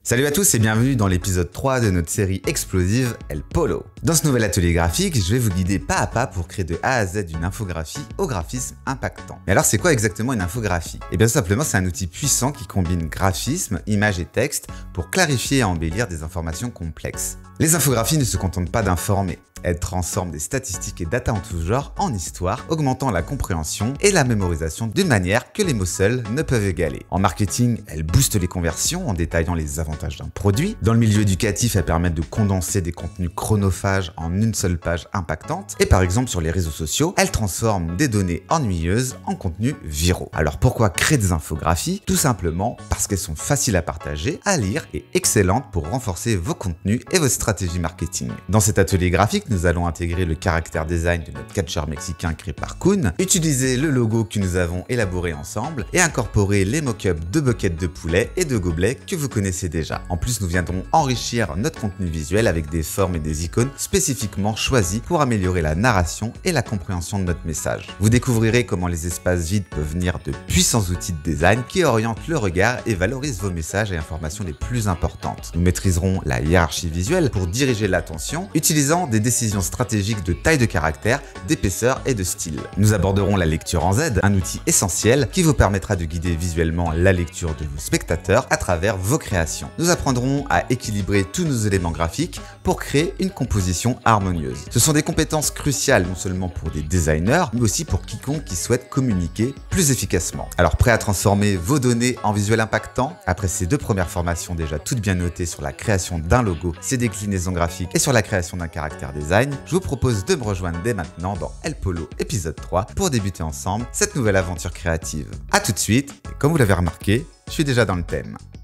Salut à tous et bienvenue dans l'épisode 3 de notre série explosive El Polo. Dans ce nouvel atelier graphique, je vais vous guider pas à pas pour créer de A à Z une infographie au graphisme impactant. Mais alors c'est quoi exactement une infographie? Et bien simplement c'est un outil puissant qui combine graphisme, images et texte pour clarifier et embellir des informations complexes. Les infographies ne se contentent pas d'informer. Elles transforment des statistiques et data en tout genre en histoire, augmentant la compréhension et la mémorisation d'une manière que les mots seuls ne peuvent égaler. En marketing, elles boostent les conversions en détaillant les avantages d'un produit. Dans le milieu éducatif, elles permettent de condenser des contenus chronophages en une seule page impactante. Et par exemple, sur les réseaux sociaux, elles transforment des données ennuyeuses en contenus viraux. Alors pourquoi créer des infographies? Tout simplement parce qu'elles sont faciles à partager, à lire et excellentes pour renforcer vos contenus et vos stratégies marketing. Dans cet atelier graphique, nous allons intégrer le caractère design de notre catcheur mexicain créé par Kun, utiliser le logo que nous avons élaboré ensemble et incorporer les mock-ups de buckets de poulet et de gobelets que vous connaissez déjà. En plus, nous viendrons enrichir notre contenu visuel avec des formes et des icônes spécifiquement choisies pour améliorer la narration et la compréhension de notre message. Vous découvrirez comment les espaces vides peuvent venir de puissants outils de design qui orientent le regard et valorisent vos messages et informations les plus importantes. Nous maîtriserons la hiérarchie visuelle pour diriger l'attention, utilisant des décisions stratégiques de taille de caractère, d'épaisseur et de style. Nous aborderons la lecture en Z, un outil essentiel qui vous permettra de guider visuellement la lecture de vos spectateurs à travers vos créations. Nous apprendrons à équilibrer tous nos éléments graphiques pour créer une composition harmonieuse. Ce sont des compétences cruciales non seulement pour des designers, mais aussi pour quiconque qui souhaite communiquer plus efficacement. Alors prêt à transformer vos données en visuels impactants? Après ces deux premières formations déjà toutes bien notées sur la création d'un logo, ses déclinaisons graphiques et sur la création d'un caractère design, je vous propose de me rejoindre dès maintenant dans El Polo épisode 3 pour débuter ensemble cette nouvelle aventure créative. A tout de suite, et comme vous l'avez remarqué, je suis déjà dans le thème.